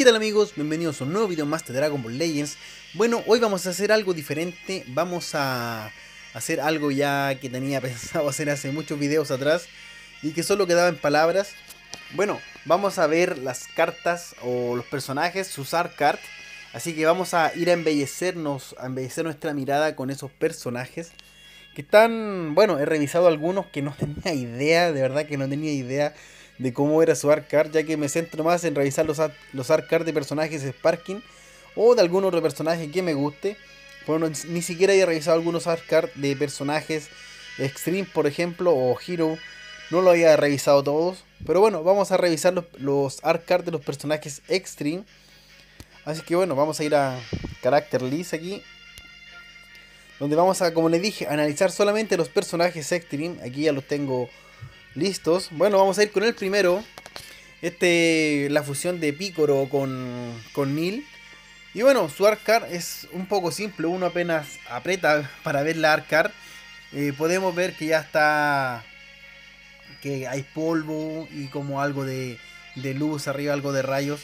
¿Qué tal amigos? Bienvenidos a un nuevo video más de Dragon Ball Legends. Bueno, hoy vamos a hacer algo diferente. Vamos a hacer algo ya que tenía pensado hacer hace muchos videos atrás y que solo quedaba en palabras. Bueno, vamos a ver las cartas o los personajes, sus art cards. Así que vamos a ir a embellecernos, a embellecer nuestra mirada con esos personajes que están, bueno, he revisado algunos que no tenía idea, de verdad que no tenía idea de cómo era su art card, ya que me centro más en revisar los art cards de personajes Sparking o de algún otro personaje que me guste. Pero ni siquiera he revisado algunos art cards de personajes Extreme, por ejemplo, o Hero. No lo había revisado todos. Pero bueno, vamos a revisar los art cards de los personajes Extreme. Así que bueno, vamos a ir a Character List aquí, donde vamos a, como les dije, analizar solamente los personajes Extreme. Aquí ya los tengo listos. Bueno, vamos a ir con el primero. La fusión de Picoro con Nil. Y bueno, su art card es un poco simple. Uno apenas aprieta para ver la art card. Podemos ver que ya está, que hay polvo y como algo de luz arriba, algo de rayos.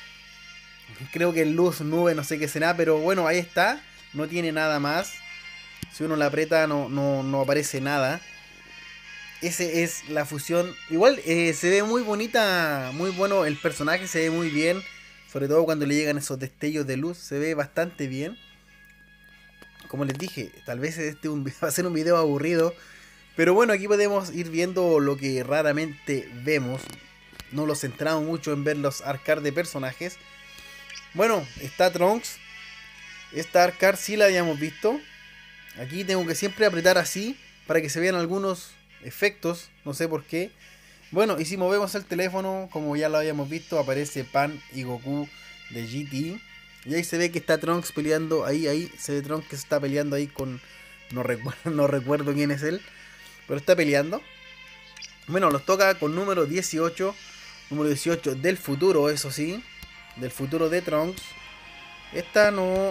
Creo que luz, nube, no sé qué será, pero bueno, ahí está. No tiene nada más. Si uno la aprieta no aparece nada. Ese es la fusión. Igual se ve muy bonita, muy bueno el personaje, se ve muy bien. Sobre todo cuando le llegan esos destellos de luz, se ve bastante bien. Como les dije, tal vez va a ser un video aburrido. Pero bueno, aquí podemos ir viendo lo que raramente vemos. No lo centramos mucho en ver los arcades de personajes. Bueno, está Trunks. Esta arcade sí la habíamos visto. Aquí tengo que siempre apretar así para que se vean algunos efectos, no sé por qué. Bueno, y si movemos el teléfono, como ya lo habíamos visto, aparece Pan y Goku de GT. Y ahí se ve que está Trunks peleando, ahí se ve Trunks que se está peleando ahí con... No recuerdo, no recuerdo quién es él, pero está peleando. Bueno, los toca con número 18, número 18 del futuro, eso sí, del futuro de Trunks. Esta no...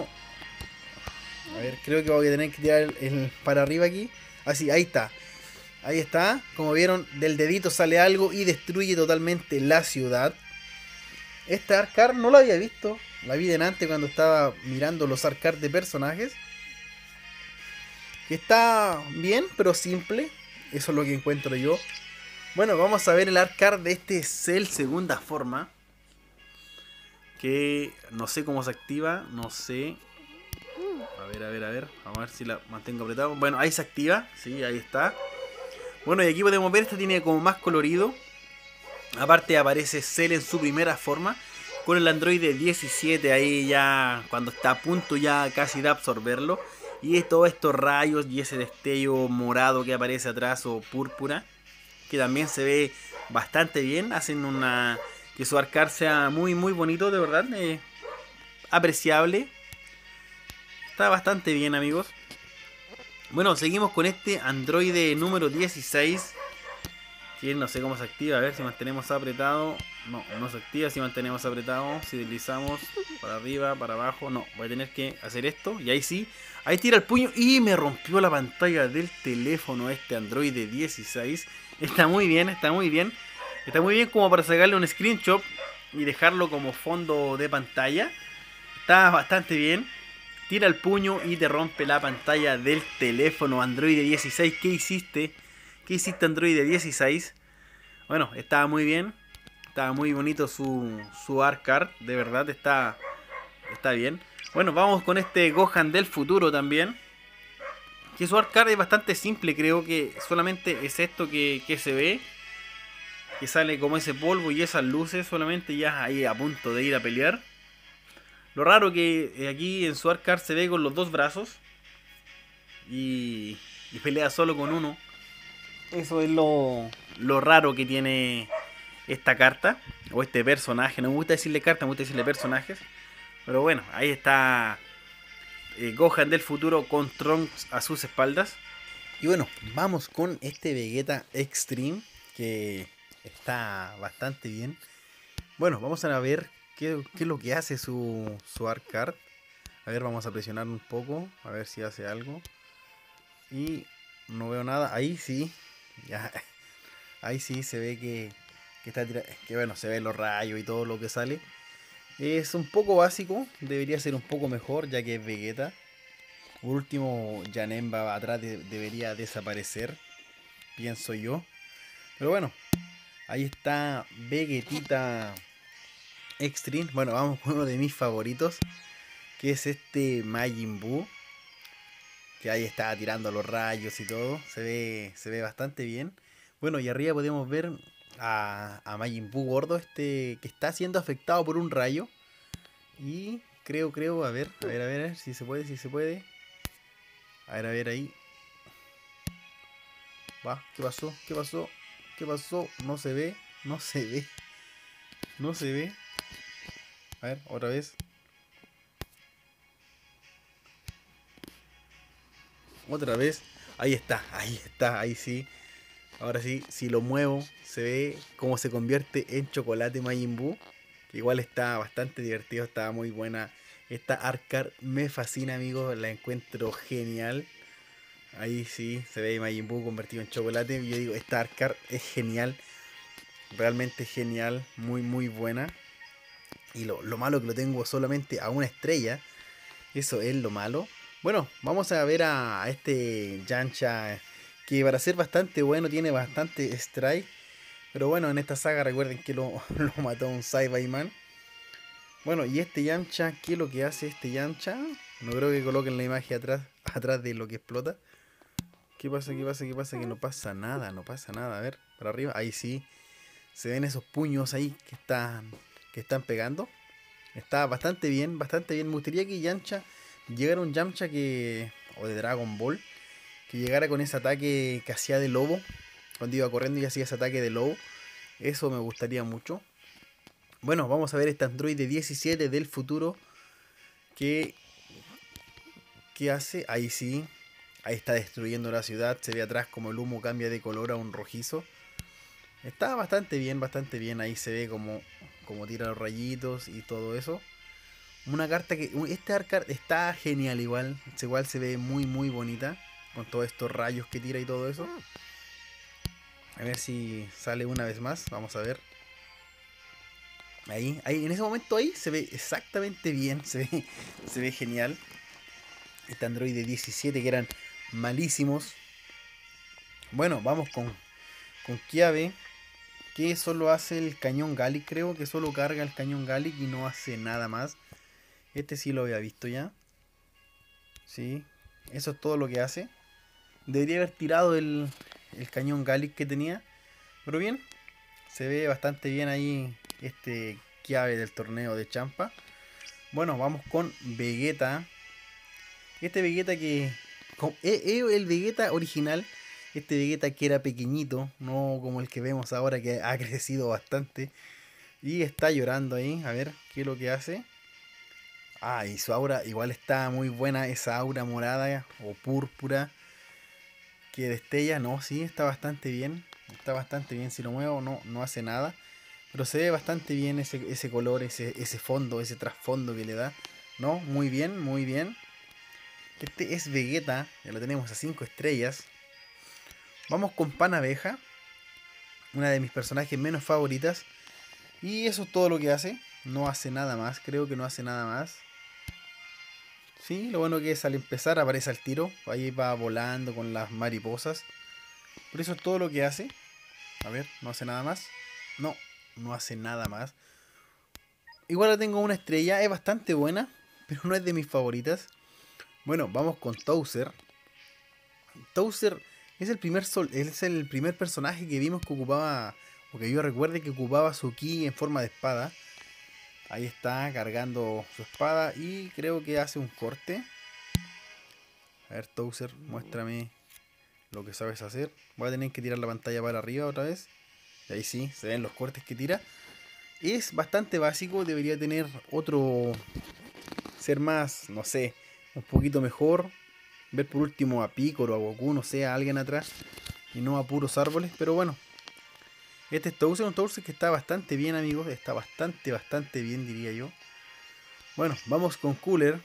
A ver, creo que voy a tener que tirar el para arriba aquí. Así, ahí está. Ahí está, como vieron, del dedito sale algo y destruye totalmente la ciudad. Esta arcade no la había visto, la vi delante cuando estaba mirando los arcades de personajes. Que está bien, pero simple, eso es lo que encuentro yo. Bueno, vamos a ver el arcade de este Cell segunda forma. Que no sé cómo se activa, no sé. A ver, vamos a ver si la mantengo apretado. Bueno, ahí se activa, sí, ahí está. Bueno, y aquí podemos ver, este tiene como más colorido. Aparte aparece Cell en su primera forma, con el Android 17 ahí ya cuando está a punto ya casi de absorberlo. Y todos estos rayos y ese destello morado que aparece atrás o púrpura, que también se ve bastante bien. Hacen una que su arcade sea muy bonito, de verdad. Apreciable. Está bastante bien, amigos. Bueno, seguimos con este Android número 16. Que no sé cómo se activa, a ver si mantenemos apretado. No se activa si mantenemos apretado. Si deslizamos para arriba, para abajo. No, voy a tener que hacer esto. Y ahí sí, ahí tira el puño y me rompió la pantalla del teléfono este Android 16. Está muy bien, está muy bien. Está muy bien como para sacarle un screenshot y dejarlo como fondo de pantalla. Está bastante bien. Tira el puño y te rompe la pantalla del teléfono Android 16. ¿Qué hiciste? ¿Qué hiciste Android 16? Bueno, estaba muy bien. Estaba muy bonito su art card. De verdad está bien. Bueno, vamos con este Gohan del futuro también. Que su art card es bastante simple. Creo que solamente es esto que se ve. Que sale como ese polvo y esas luces. Solamente ya ahí a punto de ir a pelear. Lo raro que aquí en su art card se ve con los dos brazos. Y pelea solo con uno. Eso es lo raro que tiene esta carta. O este personaje. No me gusta decirle carta, me gusta decirle personajes. Pero bueno, ahí está Gohan del futuro con Trunks a sus espaldas. Y bueno, vamos con este Vegeta Extreme. Que está bastante bien. Bueno, vamos a ver qué es lo que hace su art card. A ver, vamos a presionar un poco. A ver si hace algo. Y no veo nada. Ahí sí. Ya. Ahí sí se ve que está que bueno, se ven los rayos y todo lo que sale. Es un poco básico, debería ser un poco mejor ya que es Vegeta. Por último, Janemba atrás debería desaparecer, pienso yo. Pero bueno, ahí está Vegetita Extreme. Bueno, vamos con uno de mis favoritos, que es este Majin Buu. Que ahí está tirando los rayos y todo. Se ve bastante bien. Bueno, y arriba podemos ver a Majin Buu gordo, este que está siendo afectado por un rayo. Y creo, a ver, si se puede, si se puede. A ver ahí. Va, ¿qué pasó? ¿Qué pasó? ¿Qué pasó? No se ve, no se ve, no se ve. A ver, otra vez. Otra vez. Ahí está, ahí sí. Ahora sí, si lo muevo, se ve cómo se convierte en chocolate Majin Buu. Que igual está bastante divertido, está muy buena. Esta Arcar me fascina, amigos, la encuentro genial. Ahí sí, se ve Majin Buu convertido en chocolate. Y yo digo, esta Arcar es genial, realmente genial, muy buena. Y lo malo que lo tengo solamente a una estrella. Eso es lo malo. Bueno, vamos a ver a este Yancha, que para ser bastante bueno tiene bastante strike. Pero bueno, en esta saga recuerden que lo mató un Saiyaman. Bueno, y este Yamcha, ¿qué es lo que hace este Yamcha? No creo que coloquen la imagen atrás de lo que explota. ¿Qué pasa? ¿Qué pasa? ¿Qué pasa? Que no pasa nada, no pasa nada. A ver, para arriba. Ahí sí. Se ven esos puños ahí que están pegando. Está bastante bien, bastante bien. Me gustaría que Yamcha llegara un Yamcha que, o de Dragon Ball, que llegara con ese ataque que hacía de lobo. Cuando iba corriendo y hacía ese ataque de lobo. Eso me gustaría mucho. Bueno, vamos a ver este androide 17 del futuro. Que, ¿Qué hace? Ahí sí. Ahí está destruyendo la ciudad. Se ve atrás como el humo cambia de color a un rojizo. Está bastante bien, bastante bien. Ahí se ve como tira los rayitos y todo eso. Una carta que... Este arca está genial igual. Igual se ve muy bonita. Con todos estos rayos que tira y todo eso. A ver si sale una vez más. Vamos a ver. Ahí, en ese momento ahí se ve exactamente bien. Se ve genial. Este Android 17 que eran malísimos. Bueno, vamos con Kiabe. Que solo hace el cañón Gallic, creo que solo carga el cañón Gallic y no hace nada más. Este sí lo había visto ya. Sí, eso es todo lo que hace. Debería haber tirado el cañón Gallic que tenía. Pero bien, se ve bastante bien ahí este Kiabe del torneo de Champa. Bueno, vamos con Vegeta. Este Vegeta que... Es el Vegeta original. Este Vegeta que era pequeñito, no como el que vemos ahora que ha crecido bastante. Y está llorando ahí, a ver qué es lo que hace. Ah, y su aura igual está muy buena, esa aura morada o púrpura que destella. No, sí, está bastante bien. Está bastante bien, si lo muevo no hace nada. Pero se ve bastante bien ese color, ese fondo, ese trasfondo que le da. No, muy bien, muy bien. Este es Vegeta, ya lo tenemos a 5 estrellas. Vamos con Pan Abeja, una de mis personajes menos favoritas. Y eso es todo lo que hace. No hace nada más, creo que no hace nada más. Sí, lo bueno que es al empezar aparece al tiro. Ahí va volando con las mariposas. Pero eso es todo lo que hace. A ver, no hace nada más. No, no hace nada más. Igual la tengo una estrella, es bastante buena, pero no es de mis favoritas. Bueno, vamos con Towser. Towser es el primer personaje que vimos que ocupaba, o que yo recuerde que ocupaba su ki en forma de espada. Ahí está cargando su espada y creo que hace un corte. A ver, Towser, muéstrame lo que sabes hacer. Voy a tener que tirar la pantalla para arriba otra vez. Y ahí sí, se ven los cortes que tira. Es bastante básico, debería tener otro... Ser más, no sé, un poquito mejor. Ver por último a Piccolo, a Goku, no sé, a alguien atrás. Y no a puros árboles, pero bueno. Este es Towser, un Towser que está bastante bien, amigos. Está bastante bien, diría yo. Bueno, vamos con Cooler.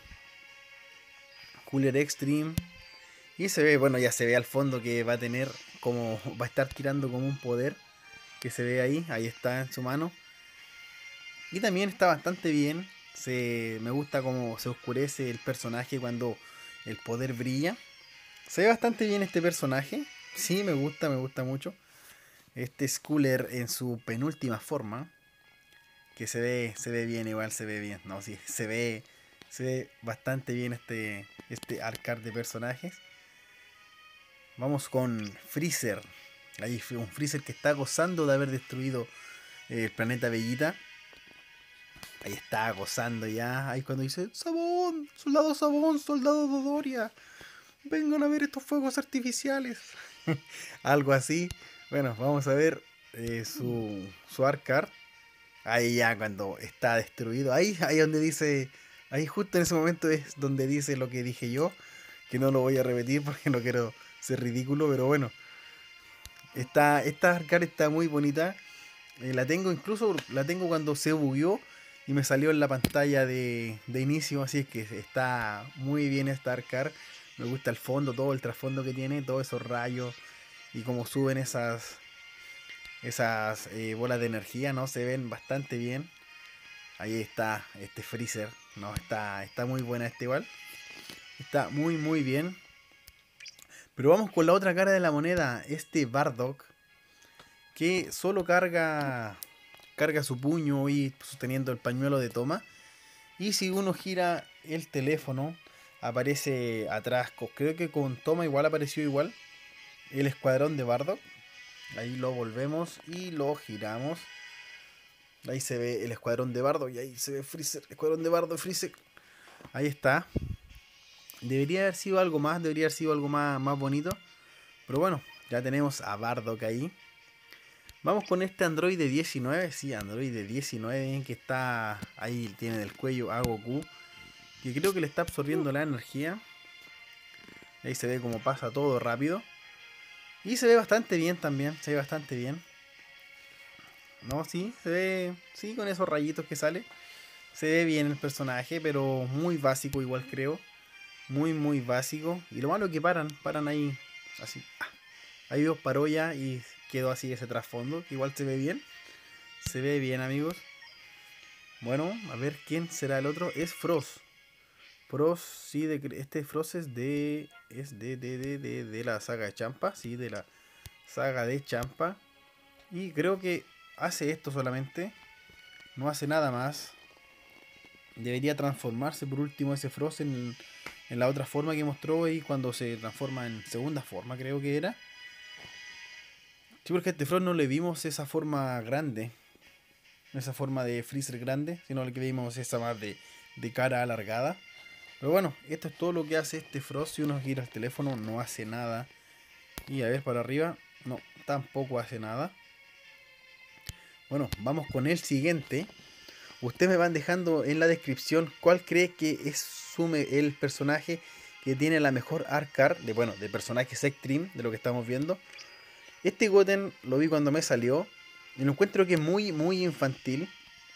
Cooler Extreme. Y se ve, bueno, ya se ve al fondo que va a tener como... Va a estar tirando como un poder. Que se ve ahí, ahí está en su mano. Y también está bastante bien. Me gusta cómo se oscurece el personaje cuando el poder brilla. Se ve bastante bien este personaje. Sí, me gusta mucho. Este Schooler en su penúltima forma. Que se ve bien, igual se ve bien. No, sí, se ve bastante bien este arcade de personajes. Vamos con Freezer. Ahí fue un Freezer que está gozando de haber destruido el planeta Bellita. Ahí está gozando ya. Ahí cuando dice, Sabón, soldado Dodoria. Vengan a ver estos fuegos artificiales. Algo así. Bueno, vamos a ver su arcade. Ahí ya cuando está destruido. Ahí donde dice. Ahí justo en ese momento es donde dice lo que dije yo. Que no lo voy a repetir porque no quiero ser ridículo. Pero bueno. Esta arcade está muy bonita. La tengo incluso. La tengo cuando se bugueó. Y me salió en la pantalla de inicio. Así es que está muy bien esta arcade. Me gusta el fondo, todo el trasfondo que tiene. Todos esos rayos. Y cómo suben esas bolas de energía, ¿no? Se ven bastante bien. Ahí está este Freezer, ¿no? Está muy buena este igual. Está muy bien. Pero vamos con la otra cara de la moneda. Este Bardock. Que solo carga su puño y sosteniendo el pañuelo de toma. Y si uno gira el teléfono, aparece atrás. Creo que con toma igual apareció igual. El escuadrón de Bardock. Ahí lo volvemos y lo giramos. Ahí se ve el escuadrón de Bardo y ahí se ve Freezer, escuadrón de Bardo, Freezer. Ahí está. Debería haber sido algo más bonito. Pero bueno, ya tenemos a Bardock ahí. Vamos con este Android 19. Sí, Android 19 que está ahí, tiene en el cuello a Goku. Que creo que le está absorbiendo la energía. Ahí se ve como pasa todo rápido. Y se ve bastante bien también, se ve bastante bien. No, sí, se ve, sí, con esos rayitos que sale. Se ve bien el personaje, pero muy básico igual creo. Muy básico. Y lo malo es que paran ahí, así. Ahí dos paró ya y quedó así ese trasfondo, que igual se ve bien. Se ve bien, amigos. Bueno, a ver quién será el otro. Es Frost. Frost, sí, este Frost es de la saga de Champa. Sí, de la saga de Champa. Y creo que hace esto solamente. No hace nada más. Debería transformarse por último ese Frost en la otra forma que mostró y cuando se transforma en segunda forma, creo que era. Sí, porque a este Frost no le vimos esa forma grande. Esa forma de Freezer grande. Sino que vimos esa más de cara alargada. Pero bueno, esto es todo lo que hace este Frost. Si uno gira el teléfono no hace nada. Y a ver para arriba. No, tampoco hace nada. Bueno, vamos con el siguiente. Ustedes me van dejando en la descripción cuál cree que es el personaje que tiene la mejor arcade de personajes extreme de lo que estamos viendo. Este Goten lo vi cuando me salió y lo encuentro que es muy infantil.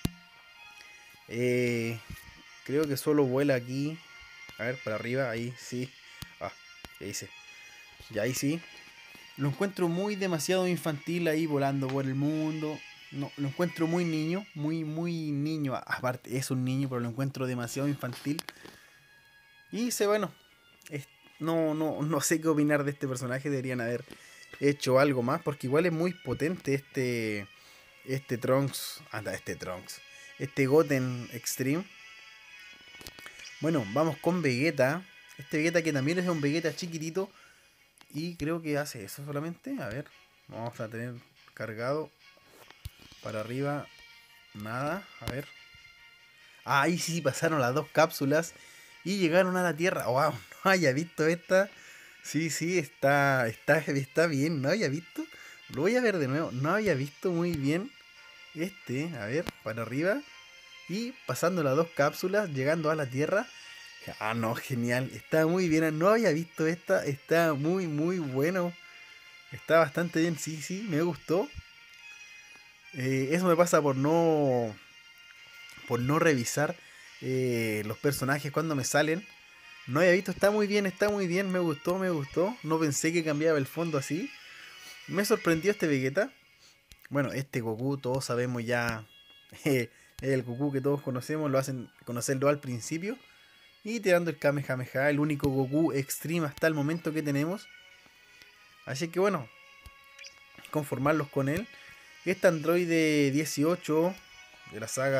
Creo que solo vuela aquí. A ver, para arriba, ahí sí. Ah, ahí sí. Ya ahí sí. Lo encuentro demasiado infantil ahí volando por el mundo. No, lo encuentro muy niño, muy niño. Aparte, es un niño, pero lo encuentro demasiado infantil. Y bueno, no sé qué opinar de este personaje. Deberían haber hecho algo más, porque igual es muy potente este Trunks. Este Goten Extreme. Bueno, vamos con Vegeta. Este Vegeta que también es un Vegeta chiquitito. Y creo que hace eso solamente. A ver, vamos a tener cargado. Para arriba, nada, a ver. Ah, ahí sí pasaron las dos cápsulas y llegaron a la Tierra. Wow, no haya visto esta. Sí, está bien, no había visto. Lo voy a ver de nuevo. No había visto muy bien a ver, para arriba. Y pasando las dos cápsulas, llegando a la Tierra. Ah, no, genial. Está muy bien. No había visto esta. Está muy bueno. Está bastante bien. Sí, me gustó. Eso me pasa por no revisar los personajes cuando me salen. No había visto, está muy bien, me gustó. No pensé que cambiaba el fondo así. Me sorprendió este Vegeta. Bueno, este Goku, todos sabemos ya Es el Goku que todos conocemos, lo hacen conocerlo al principio. Y tirando el Kamehameha, el único Goku Extreme hasta el momento que tenemos. Así que bueno, conformarlos con él. Este androide 18 de la saga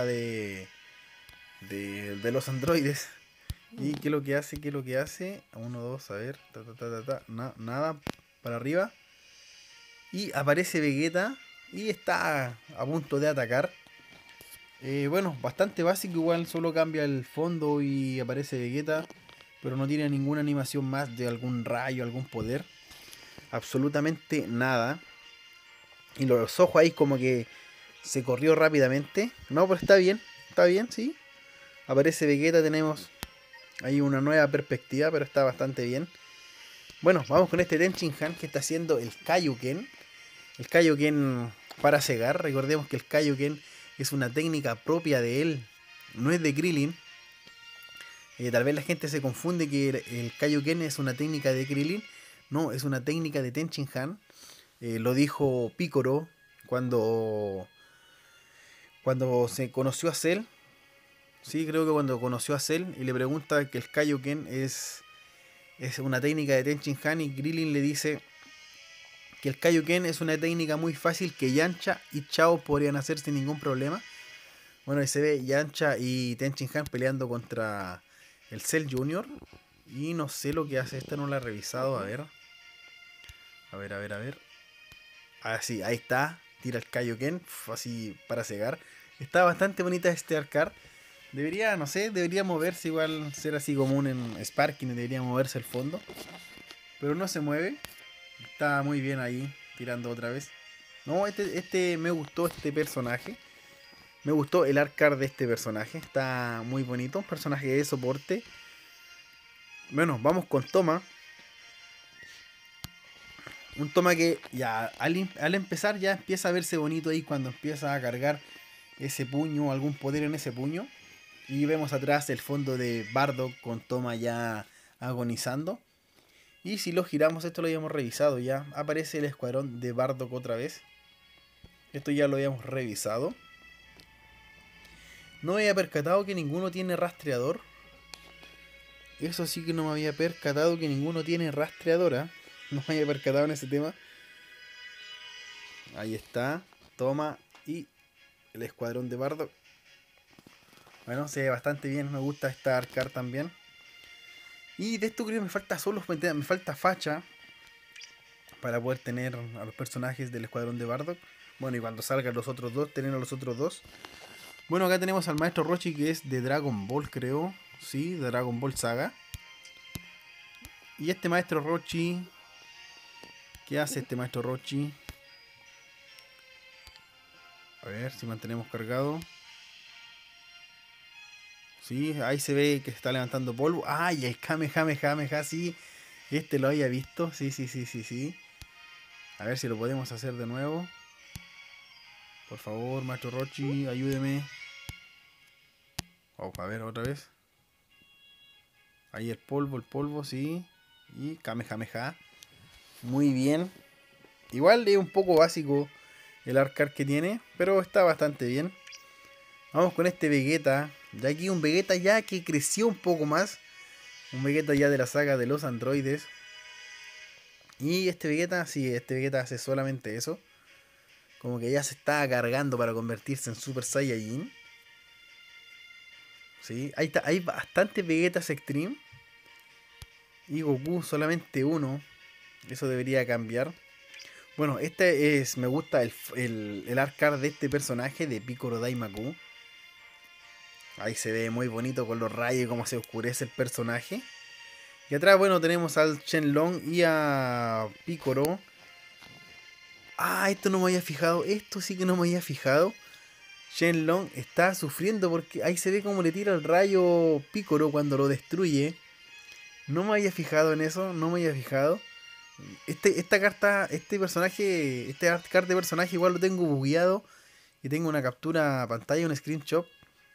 de los androides. ¿Y qué es lo que hace? ¿Qué es lo que hace? 1, 2, a ver. Nada. Para arriba. Y aparece Vegeta. Y está a punto de atacar. Bueno, bastante básico. Igual solo cambia el fondo y aparece Vegeta. Pero no tiene ninguna animación más de algún rayo, algún poder. Absolutamente nada. Y los ojos ahí como que se corrió rápidamente. No, pero está bien, sí. Aparece Vegeta, tenemos ahí una nueva perspectiva, pero está bastante bien. Bueno, vamos con este Tenchinhan que está haciendo el Kaioken. El Kaioken para cegar. Recordemos que el Kaioken es una técnica propia de él, no es de Krillin. Tal vez la gente se confunde que el Kaioken es una técnica de Krillin. No, es una técnica de Tenchinhan. Lo dijo Piccolo cuando se conoció a Cell. Sí, creo que cuando conoció a Cell y le pregunta que el Kaioken es una técnica de Tenchinhan, y Krillin le dice que el Kaioken es una técnica muy fácil que Yamcha y Chao podrían hacer sin ningún problema. Bueno, ahí se ve Yamcha y Tenchinhan peleando contra el Cell Junior. Y no sé lo que hace, esta no la he revisado, a ver. A ver. Ah, sí, ahí está. Tira el Kaioken, así para cegar. Está bastante bonita este arcade. Debería, no sé, debería moverse igual, ser así común en Sparking, debería moverse el fondo. Pero no se mueve. Está muy bien ahí, tirando otra vez. No, este me gustó este personaje. Me gustó el arcade de este personaje. Está muy bonito, un personaje de soporte. Bueno, vamos con Toma. Un Toma que ya al empezar ya empieza a verse bonito ahí cuando empieza a cargar ese puño, algún poder en ese puño. Y vemos atrás el fondo de Bardock con Toma ya agonizando. Y si lo giramos, esto lo habíamos revisado ya. Aparece el escuadrón de Bardock otra vez. Esto ya lo habíamos revisado. No me había percatado que ninguno tiene rastreador. Eso sí que no me había percatado que ninguno tiene rastreadora. No me había percatado en ese tema. Ahí está. Toma y el escuadrón de Bardock. Bueno, se ve bastante bien. Me gusta esta arcade también. Y de esto creo que me falta solo, me falta facha para poder tener a los personajes del escuadrón de Bardock. Bueno, y cuando salgan los otros dos, tener a los otros dos. Bueno, acá tenemos al maestro Roshi, que es de Dragon Ball, creo. Sí, de Dragon Ball Saga. Y este maestro Roshi, ¿qué hace este maestro Roshi? A ver si mantenemos cargado. Sí, ahí se ve que está levantando polvo. ¡Ay, el Kamehameha! Sí, este lo había visto. Sí. A ver si lo podemos hacer de nuevo. Por favor, maestro Roshi, ayúdeme. Oh, a ver, otra vez. Ahí el polvo, sí. Y Kamehameha. Muy bien. Igual es un poco básico el arcade que tiene, pero está bastante bien. Vamos con este Vegeta. Ya aquí un Vegeta ya que creció un poco más. Un Vegeta ya de la saga de los androides. Y este Vegeta, sí, este Vegeta hace solamente eso. Como que ya se está cargando para convertirse en Super Saiyajin. Sí, ahí está, hay bastantes Vegetas Extreme. Y Goku solamente uno. Eso debería cambiar. Bueno, este es. Me gusta el arcade de este personaje de Piccolo Daimaku. Ahí se ve muy bonito con los rayos y cómo se oscurece el personaje. Y atrás, bueno, tenemos al Shenlong y a Piccolo. Ah, esto no me había fijado. Esto sí que no me había fijado. Shenlong está sufriendo porque ahí se ve como le tira el rayo Piccolo cuando lo destruye. No me había fijado en eso, no me había fijado. Esta carta, este personaje, este art card de personaje igual lo tengo bugueado. Y tengo una captura a pantalla, un screenshot.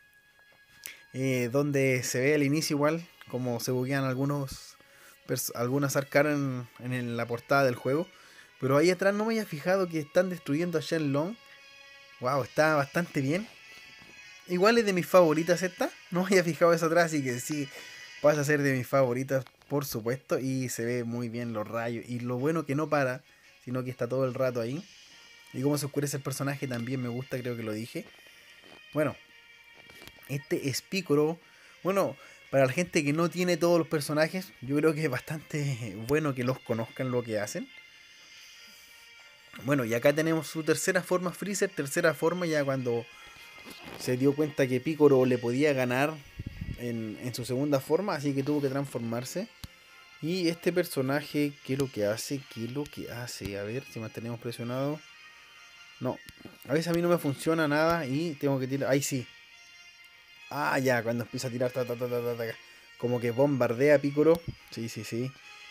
Donde se ve al inicio igual como se buguean algunas arcadas en la portada del juego. Pero ahí atrás no me había fijado que están destruyendo a Shenlong. Wow, está bastante bien. Igual es de mis favoritas esta. No había fijado eso atrás, así que sí, pasa a ser de mis favoritas, por supuesto. Y se ve muy bien los rayos. Y lo bueno que no para, sino que está todo el rato ahí. Y cómo se oscurece el personaje también me gusta, creo que lo dije. Bueno, este es Picoro. Bueno, para la gente que no tiene todos los personajes, yo creo que es bastante bueno que los conozcan lo que hacen. Bueno, y acá tenemos su tercera forma Freezer, tercera forma ya cuando se dio cuenta que Piccolo le podía ganar en su segunda forma, así que tuvo que transformarse. Y este personaje, ¿qué es lo que hace? ¿Qué es lo que hace? A ver si mantenemos presionado. No, a veces a mí no me funciona nada y tengo que tirar. Ahí sí. Ah, ya, cuando empieza a tirar, como que bombardea a Piccolo. Sí, sí, sí.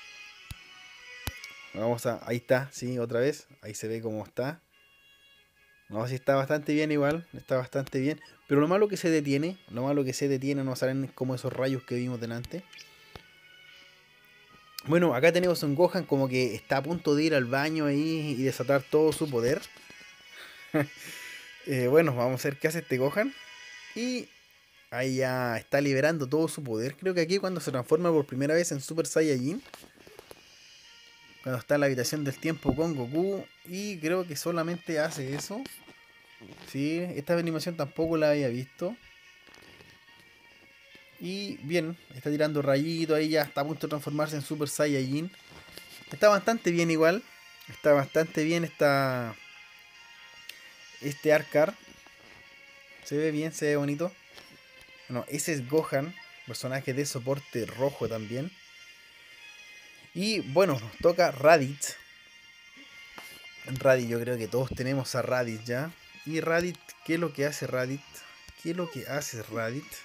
Vamos a. Ahí está, sí, otra vez. Ahí se ve cómo está. No, sí está bastante bien igual, está bastante bien. Pero lo malo que se detiene, no salen como esos rayos que vimos delante. Bueno, acá tenemos un Gohan como que está a punto de ir al baño ahí y desatar todo su poder. Bueno, vamos a ver qué hace este Gohan. Y ahí ya está liberando todo su poder. Creo que aquí cuando se transforma por primera vez en Super Saiyajin. Cuando está en la habitación del tiempo con Goku. Y creo que solamente hace eso. Sí, esta animación tampoco la había visto. Y bien, está tirando rayito ahí, ya está a punto de transformarse en Super Saiyajin. Está bastante bien igual. Está bastante bien este Arcar. Se ve bien, se ve bonito. Bueno, ese es Gohan, personaje de soporte rojo también. Y bueno, nos toca Raditz. Raditz, yo creo que todos tenemos a Raditz ya. Y Raditz, ¿qué es lo que hace Raditz? ¿Qué es lo que hace Raditz?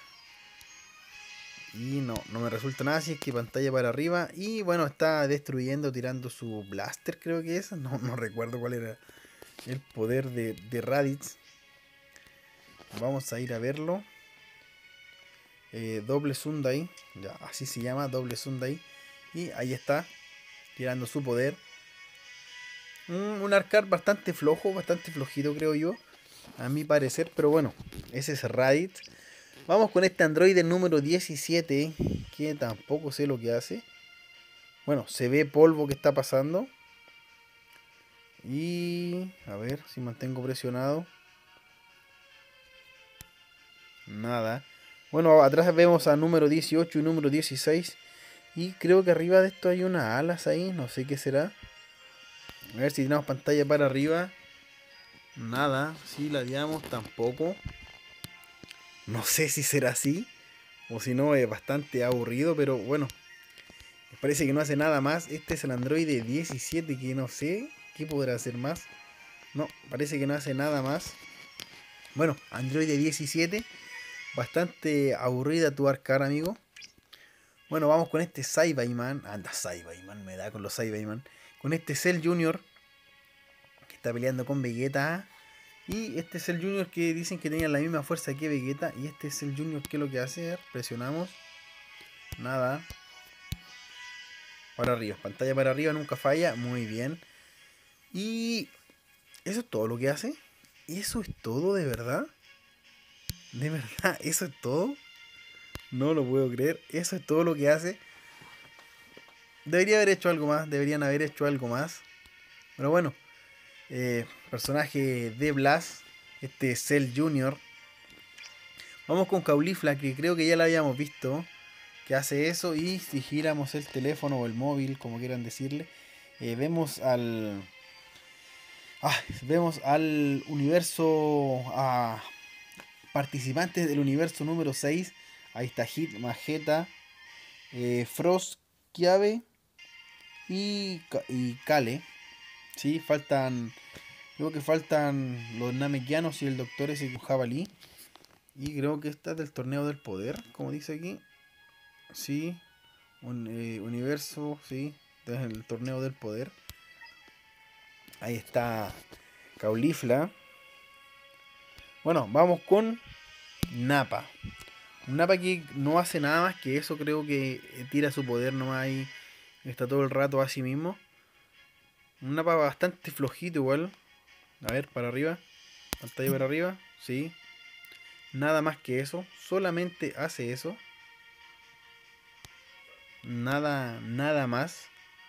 Y no me resulta nada, así es que pantalla para arriba. Y bueno, está destruyendo, tirando su blaster, creo que es. No recuerdo cuál era el poder de Raditz. Vamos a ir a verlo. Doble Sundai, ya, así se llama, doble Sundai. Y ahí está, tirando su poder. Un arcade bastante flojo, bastante flojito creo yo, a mi parecer. Pero bueno, ese es Raditz. Vamos con este androide número 17, que tampoco sé lo que hace. Bueno, se ve polvo que está pasando. Y a ver si mantengo presionado. Nada. Bueno, atrás vemos a número 18 y número 16. Y creo que arriba de esto hay unas alas ahí. No sé qué será. A ver si tenemos pantalla para arriba. Nada. Si la diamos tampoco. No sé si será así. O si no, es bastante aburrido. Pero bueno. Parece que no hace nada más. Este es el androide 17 que no sé qué podrá hacer más. No, parece que no hace nada más. Bueno, Android 17. Bastante aburrida tu arcar, amigo. Bueno, vamos con este Saibaman. Anda, Saibaman, me da con los Saibaman. Con este Cell Junior, que está peleando con Vegeta. Y este Cell Junior que dicen que tenía la misma fuerza que Vegeta. Y este Cell Junior, ¿qué es lo que hace? Presionamos. Nada. Para arriba, pantalla para arriba, nunca falla. Muy bien. Y eso es todo lo que hace. ¿Eso es todo de verdad? ¿De verdad? ¿Eso es todo? No lo puedo creer. Eso es todo lo que hace. Debería haber hecho algo más. Deberían haber hecho algo más. Pero bueno. Personaje de Blast. Este Cell Junior. Vamos con Caulifla, que creo que ya la habíamos visto. Que hace eso. Y si giramos el teléfono o el móvil, como quieran decirle. Vemos al... vemos al universo... participantes del universo número 6. Ahí está Hit, Mageta, Frost, Kiabe y Kale. Sí, faltan. Creo que faltan los Namekianos y el doctor ese con jabalí. Y creo que esta es del torneo del poder, como dice aquí. Sí, universo, sí, este es el torneo del poder. Ahí está Caulifla. Bueno, vamos con Nappa. Un Nappa que no hace nada más que eso, creo que tira su poder nomás ahí. Está todo el rato a sí mismo. Un Nappa bastante flojito igual. A ver, para arriba. Pantalla para arriba. Sí. Nada más que eso. Solamente hace eso. Nada más.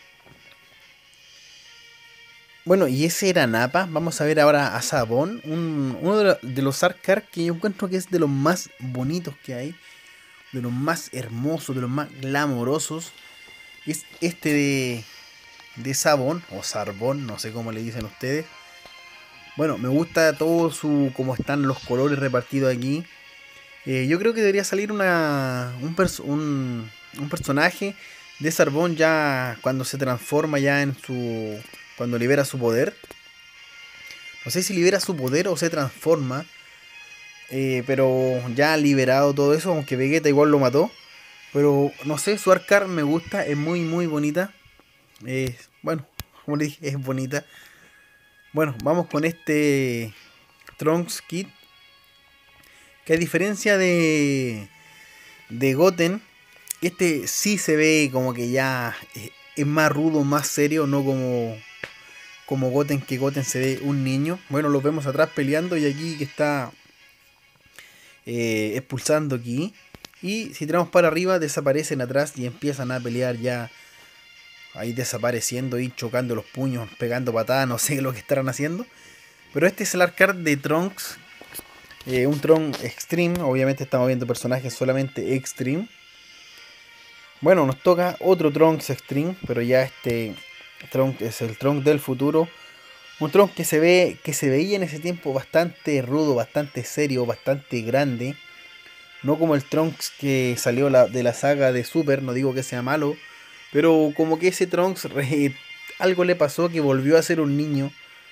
Bueno, y ese era Nappa. Vamos a ver ahora a Sabón. Uno de los Arcar que yo encuentro que es de los más bonitos que hay. De los más hermosos, de los más glamorosos. Es este de Sabón. O Sarbón, no sé cómo le dicen ustedes. Bueno, me gusta todo su cómo están los colores repartidos aquí. Yo creo que debería salir un personaje de Sarbón ya cuando se transforma ya en su... Cuando libera su poder. No sé si libera su poder o se transforma. Pero ya liberado todo eso, aunque Vegeta igual lo mató. Pero no sé, su Arcar me gusta, es muy bonita. Bueno, como le dije, es bonita. Bueno, vamos con este Trunks Kid. Que a diferencia de Goten, este sí se ve como que ya es más rudo, más serio, no como Goten, que Goten se ve un niño. Bueno, los vemos atrás peleando y aquí que está expulsando aquí. Y si tiramos para arriba desaparecen atrás y empiezan a pelear ya ahí desapareciendo y chocando los puños, pegando patadas, no sé lo que estarán haciendo. Pero este es el arcade de Trunks. Un Trunks Extreme, obviamente estamos viendo personajes solamente Extreme. Bueno, nos toca otro Trunks Extreme, pero ya este Trunks es el Trunks del futuro. Un Trunks que se veía en ese tiempo bastante rudo, bastante serio, bastante grande. No como el Trunks que salió de la saga de Super, no digo que sea malo, pero como que ese Trunks algo le pasó que volvió a ser un niño.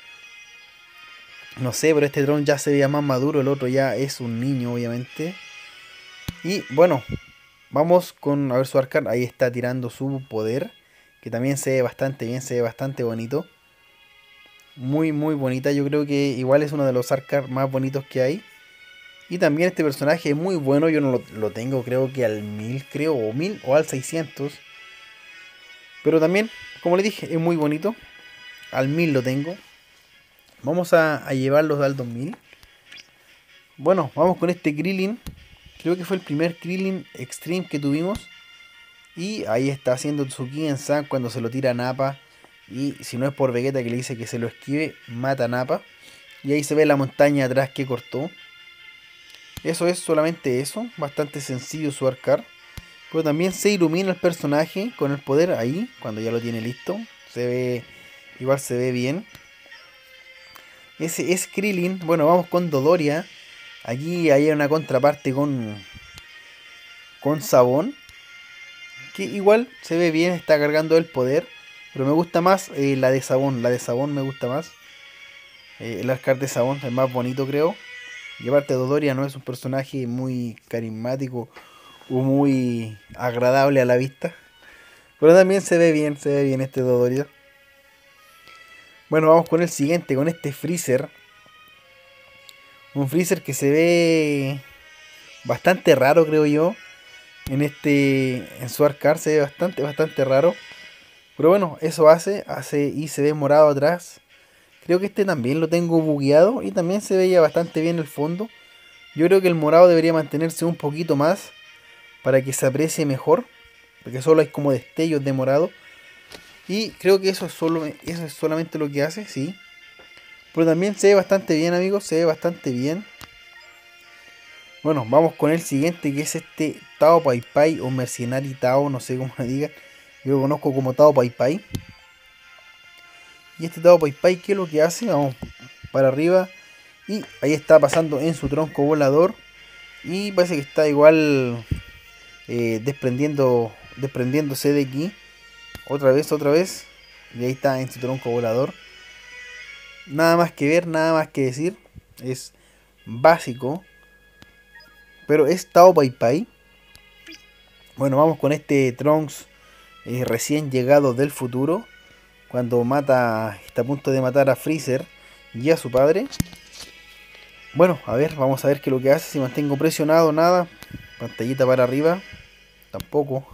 No sé, pero este Trunks ya se veía más maduro, el otro ya es un niño, obviamente. Y bueno, vamos con a ver su arcano. Ahí está tirando su poder, que también se ve bastante bien, se ve bastante bonito. Muy bonita, yo creo que igual es uno de los arcars más bonitos que hay. Y también este personaje es muy bueno, yo no lo tengo creo que al 1000, creo, o 1000 o al 600. Pero también, como le dije, es muy bonito. Al 1000 lo tengo. Vamos a llevarlos al 2000. Bueno, vamos con este Krillin. Creo que fue el primer Krillin Extreme que tuvimos. Y ahí está haciendo Tsukien-san cuando se lo tira a Nappa. Y si no es por Vegeta que le dice que se lo esquive, mata a Nappa. Y ahí se ve la montaña atrás que cortó. Eso es solamente eso. Bastante sencillo su arcar. Pero también se ilumina el personaje con el poder ahí. Cuando ya lo tiene listo. Se ve. Igual se ve bien. Ese es Krillin. Bueno, vamos con Dodoria. Aquí hay una contraparte con Sabón. Que igual se ve bien. Está cargando el poder. Pero me gusta más la de Sabón. La de Sabón me gusta más. El arcar de Sabón es más bonito, creo. Y aparte Dodoria no es un personaje muy carismático o muy agradable a la vista. Pero también se ve bien este Dodoria. Bueno, vamos con el siguiente, con este Freezer. Un Freezer que se ve bastante raro, creo yo. En su arcar se ve bastante raro. Pero bueno, eso hace y se ve morado atrás. Creo que este también lo tengo bugueado y también se veía bastante bien el fondo. Yo creo que el morado debería mantenerse un poquito más para que se aprecie mejor, porque solo hay como destellos de morado. Y creo que eso es solamente lo que hace, sí. Pero también se ve bastante bien, amigos, se ve bastante bien. Bueno, vamos con el siguiente, que es este Tao Pai Pai o Mercenari Tao, no sé cómo le digan. Yo lo conozco como Tao Pai Pai. Y este Tao Pai Pai, ¿qué es lo que hace? Vamos para arriba. Y ahí está pasando en su tronco volador. Y parece que está igual desprendiéndose de aquí. Otra vez. Y ahí está en su tronco volador. Nada más que ver, nada más que decir. Es básico. Pero es Tao Pai Pai. Bueno, vamos con este Trunks recién llegado del futuro. Cuando está a punto de matar a Freezer y a su padre. Bueno, a ver, vamos a ver qué es lo que hace. Si mantengo presionado, nada. Pantallita para arriba. Tampoco.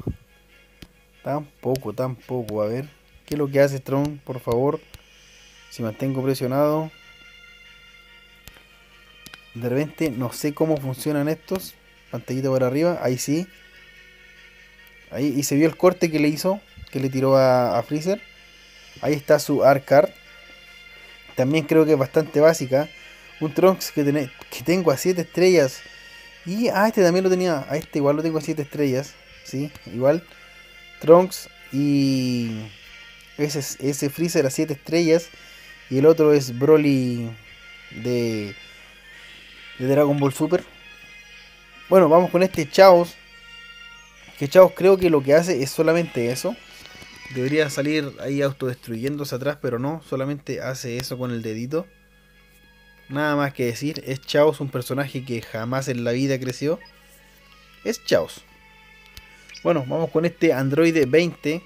A ver. ¿Qué es lo que hace Strong? Por favor. Si mantengo presionado. De repente no sé cómo funcionan estos. Pantallita por arriba, ahí sí. Ahí, y se vio el corte que le hizo, que le tiró a Freezer. Ahí está su Art Card. También creo que es bastante básica. Un Trunks que tengo a 7 estrellas. Y este también lo tenía. A este igual lo tengo a 7 estrellas. Sí, igual. Trunks y ese Freezer a 7 estrellas. Y el otro es Broly de, de Dragon Ball Super. Bueno, vamos con este Chaos. Que Chaos creo que lo que hace es solamente eso. Debería salir ahí autodestruyéndose atrás, pero no, solamente hace eso con el dedito. Nada más que decir, es Chaos, un personaje que jamás en la vida creció. Es Chaos. Bueno, vamos con este Android 20.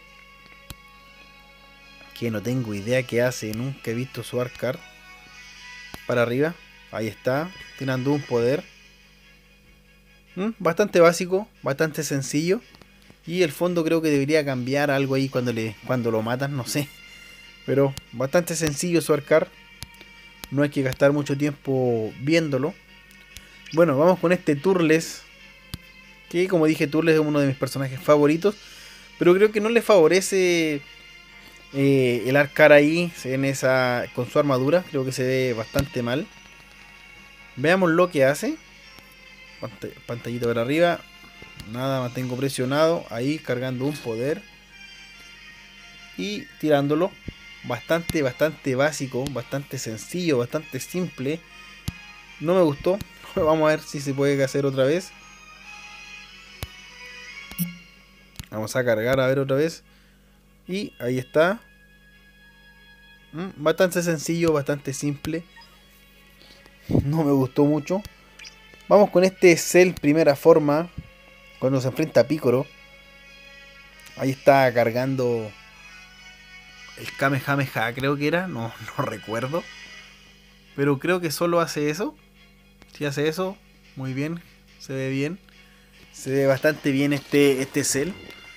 Que no tengo idea qué hace, nunca he visto su Art Card. Para arriba, ahí está, tirando un poder. Bastante básico, bastante sencillo. Y el fondo creo que debería cambiar algo ahí cuando lo matan, no sé. Pero bastante sencillo su Art Card. No hay que gastar mucho tiempo viéndolo. Bueno, vamos con este Turles. Que como dije, Turles es uno de mis personajes favoritos. Pero creo que no le favorece el Art Card ahí con su armadura. Creo que se ve bastante mal. Veamos lo que hace. Pantallita para arriba. Nada, mantengo presionado. Ahí cargando un poder. Y tirándolo. Bastante básico. Bastante sencillo. Bastante simple. No me gustó. Vamos a ver si se puede hacer otra vez. Vamos a cargar a ver otra vez. Y ahí está. Bastante sencillo. Bastante simple. No me gustó mucho. Vamos con este Cell primera forma. Cuando se enfrenta a Piccolo. Ahí está cargando el Kamehameha, creo que era. No recuerdo. Pero creo que solo hace eso. Si hace eso, muy bien. Se ve bien. Se ve bastante bien este Cell.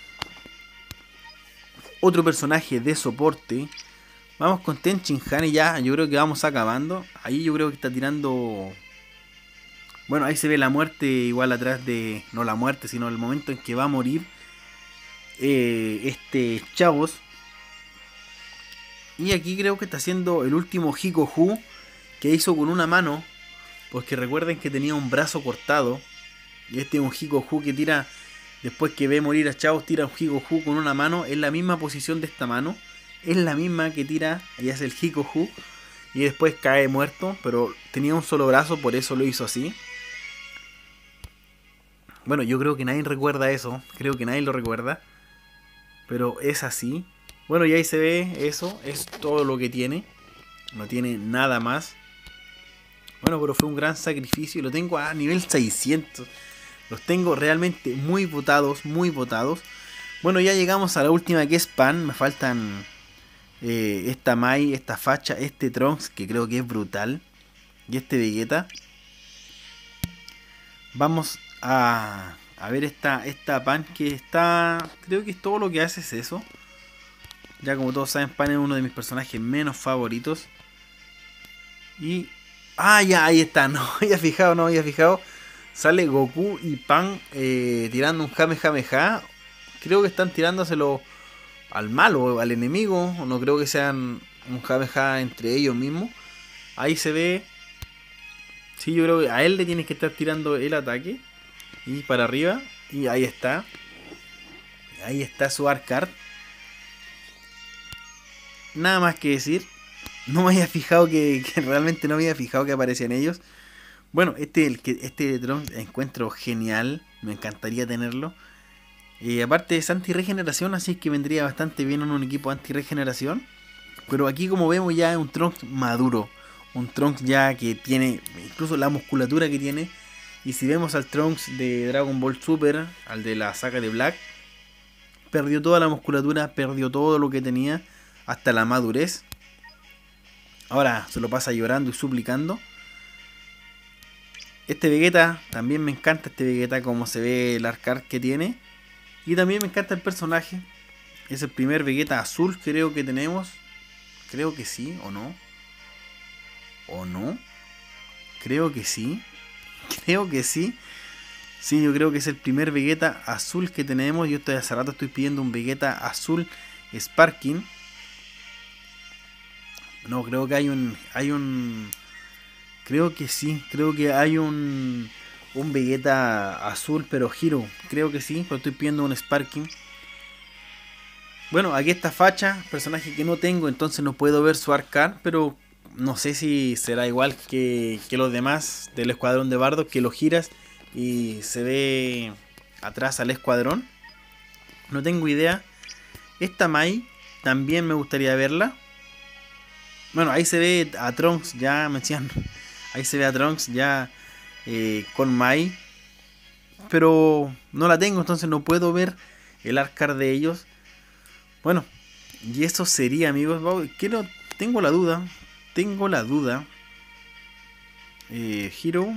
Otro personaje de soporte. Vamos con Tenchin Han y ya. Yo creo que vamos acabando. Ahí yo creo que está tirando... Bueno, ahí se ve la muerte igual atrás de... No la muerte, sino el momento en que va a morir este Chavos. Y aquí creo que está haciendo el último Hikohu que hizo con una mano. Porque recuerden que tenía un brazo cortado. Y este es un Hikohu que tira... Después que ve morir a Chavos, tira un Hikohu con una mano. Es la misma posición de esta mano. Es la misma que tira y hace el Hikohu. Y después cae muerto. Pero tenía un solo brazo, por eso lo hizo así. Bueno, yo creo que nadie recuerda eso. Creo que nadie lo recuerda. Pero es así. Bueno, y ahí se ve eso. Es todo lo que tiene. No tiene nada más. Bueno, pero fue un gran sacrificio. Y lo tengo a nivel 600. Los tengo realmente muy votados. Muy votados. Bueno, ya llegamos a la última que es Pan. Me faltan esta Mai, esta Facha, este Trunks, que creo que es brutal. Y este Vegeta. Vamos a ver esta Pan que está... Creo que es todo lo que hace es eso. Ya como todos saben, Pan es uno de mis personajes menos favoritos. Y... ya, ahí está. No había fijado. Sale Goku y Pan tirando un Kamehameha. Creo que están tirándoselo al malo, al enemigo. No creo que sean un Kamehameha entre ellos mismos. Ahí se ve... Sí, yo creo que a él le tienes que estar tirando el ataque. Y para arriba. Y ahí está. Ahí está su Art Card. Nada más que decir. No me había fijado que realmente no me había fijado que aparecían ellos. Bueno, este dron encuentro genial. Me encantaría tenerlo. Aparte es anti-regeneración, así que vendría bastante bien en un equipo anti-regeneración. Pero aquí como vemos ya es un Trunks maduro. Un Trunks ya que tiene incluso la musculatura que tiene. Y si vemos al Trunks de Dragon Ball Super, al de la saga de Black, perdió toda la musculatura, perdió todo lo que tenía, hasta la madurez. Ahora se lo pasa llorando y suplicando. Este Vegeta, también me encanta este Vegeta, como se ve el Art Card que tiene. Y también me encanta el personaje. Es el primer Vegeta azul creo que tenemos. Creo que sí, o no. ¿O no? Creo que sí. Creo que sí. Sí, yo creo que es el primer Vegeta azul que tenemos. Yo hace rato estoy pidiendo un Vegeta azul Sparking. No, creo que creo que sí, creo que hay un Vegeta azul, pero Hero. Creo que sí, pero estoy pidiendo un Sparking. Bueno, aquí está Facha, personaje que no tengo, entonces no puedo ver su Arcard, pero no sé si será igual que los demás del escuadrón de Bardo, que lo giras y se ve atrás al escuadrón. No tengo idea. Esta Mai también me gustaría verla. Bueno, ahí se ve a Trunks ya mencionando. Ahí se ve a Trunks ya con Mai. Pero no la tengo, entonces no puedo ver el Arcard de ellos. Bueno, y eso sería, amigos. Tengo la duda. Tengo la duda. Hero.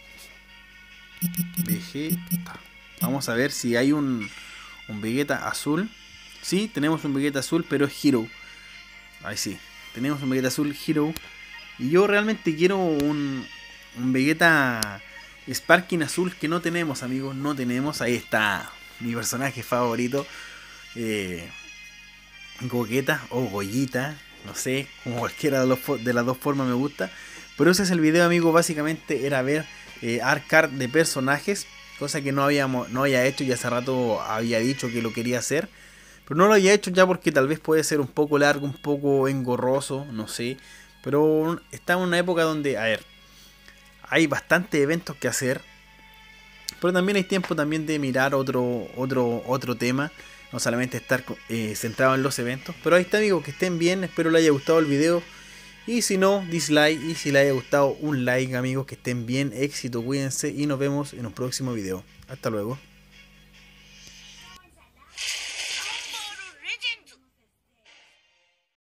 Vegeta. Vamos a ver si hay un Vegeta azul. Sí, tenemos un Vegeta azul, pero es Hero. Ahí sí. Tenemos un Vegeta azul Hero. Y yo realmente quiero un Vegeta Sparking azul que no tenemos, amigos. No tenemos. Ahí está mi personaje favorito. Gogeta o Goyita. No sé, como cualquiera de las dos formas me gusta. Pero ese es el video, amigos. Básicamente era ver Arcard de personajes. Cosa que no había hecho y hace rato había dicho que lo quería hacer. Pero no lo había hecho ya porque tal vez puede ser un poco largo, un poco engorroso, no sé. Pero está en una época donde, a ver, hay bastantes eventos que hacer. Pero también hay tiempo también de mirar otro tema. No solamente estar centrado en los eventos. Pero ahí está, amigos, que estén bien. Espero les haya gustado el video. Y si no, dislike. Y si les haya gustado, un like, amigos. Que estén bien, éxito, cuídense. Y nos vemos en un próximo video. Hasta luego.